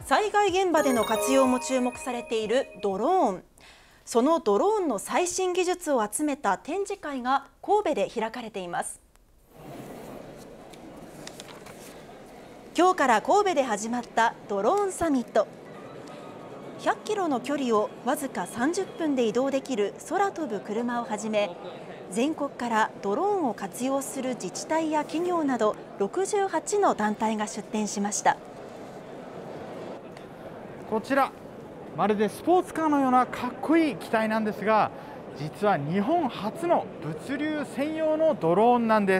災害現場での活用も注目されているドローン。そのドローンの最新技術を集めた展示会が神戸で開かれています。今日から神戸で始まったドローンサミット。100キロの距離をわずか30分で移動できる空飛ぶ車をはじめ、全国からドローンを活用する自治体や企業など68の団体が出展しました。 こちら、まるでスポーツカーのようなかっこいい機体なんですが、実は日本初の物流専用のドローンなんです。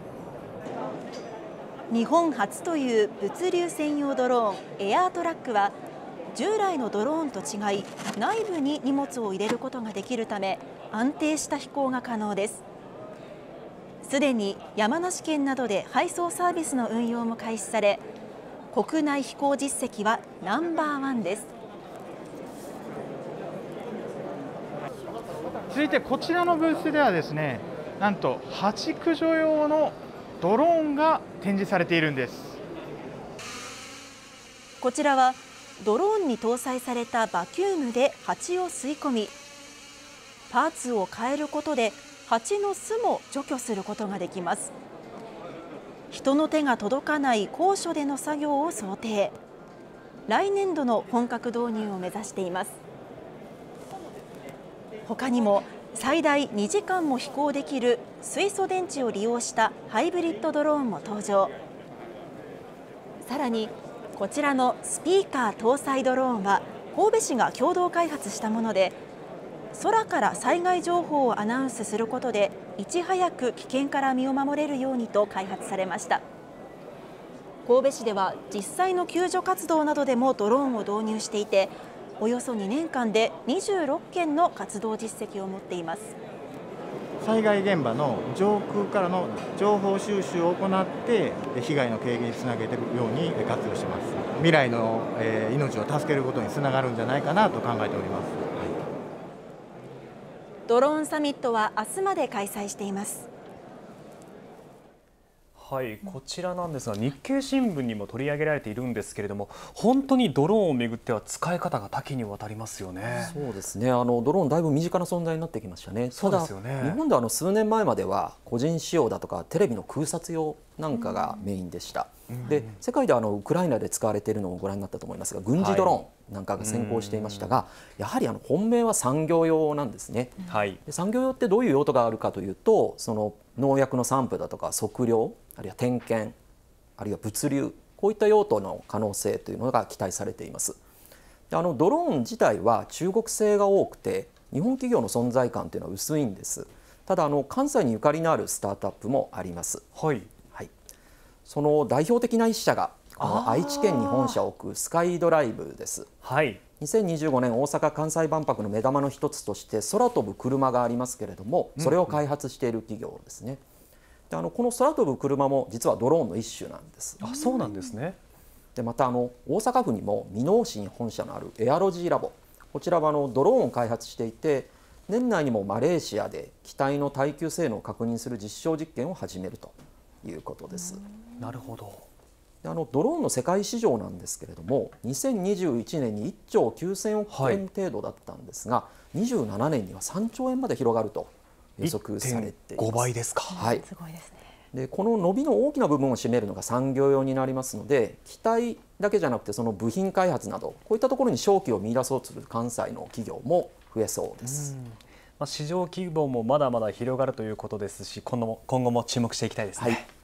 日本初という物流専用ドローンエアートラックは、従来のドローンと違い内部に荷物を入れることができるため、安定した飛行が可能です。すでに山梨県などで配送サービスの運用も開始され、国内飛行実績はナンバーワンです。 続いてこちらのブースではですね、なんとハチ駆除用のドローンが展示されているんです。 こちらはドローンに搭載されたバキュームで蜂を吸い込み、パーツを変えることで蜂の巣も除去することができます。人の手が届かない高所での作業を想定。来年度の本格導入を目指しています。他にも最大2時間も飛行できる水素電池を利用したハイブリッドドローンも登場。さらにこちらのスピーカー搭載ドローンは神戸市が共同開発したもので、空から災害情報をアナウンスすることでいち早く危険から身を守れるようにと開発されました。神戸市では実際の救助活動などでもドローンを導入していて、およそ2年間で26件の活動実績を持っています。 災害現場の上空からの情報収集を行って被害の軽減につなげているように活用しています。未来の命を助けることにつながるんじゃないかなと考えております。 ドローンサミットは明日まで開催しています。 はい、こちらなんですが、日経新聞にも取り上げられているんですけれども、本当にドローンをめぐっては使い方が多岐にわたりますよね。 そうですね。ドローンだいぶ身近な存在になってきましたね。 そうですよね。 ただ日本では数年前までは個人使用だとかテレビの空撮用なんかがメインでした。で、世界でウクライナで使われているのをご覧になったと思いますが、軍事ドローンなんかが先行していましたが、やはり本命は産業用なんですね。で、産業用ってどういう用途があるかというと、その農薬の散布だとか測量、あるいは点検、あるいは物流、こういった用途の可能性というのが期待されています。で、ドローン自体は中国製が多くて、日本企業の存在感というのは薄いんです。ただ関西にゆかりのあるスタートアップもあります。はい。その代表的な一社が愛知県に本社を置くスカイドライブです。はい。2025年大阪・関西万博の目玉の一つとして空飛ぶ車がありますけれども、それを開発している企業ですね。で、この空飛ぶ車も実はドローンの一種なんです。 あ、そうなんですね。 で、また大阪府にも箕面市に本社のあるエアロジーラボ、こちらはドローンを開発していて、年内にもマレーシアで機体の耐久性能を確認する実証実験を始めるということです。 なるほど。 で、ドローンの世界市場なんですけれども、2021年に1兆9000億円程度だったんですが、27年には3兆円まで広がると予測されています。 1.5倍ですか。 はい。 すごいですね。 で、この伸びの大きな部分を占めるのが産業用になりますので、機体だけじゃなくてその部品開発などこういったところに商機を見出そうとする関西の企業も増えそうです。 市場規模もまだまだ広がるということですし、今後も注目していきたいですね。はい。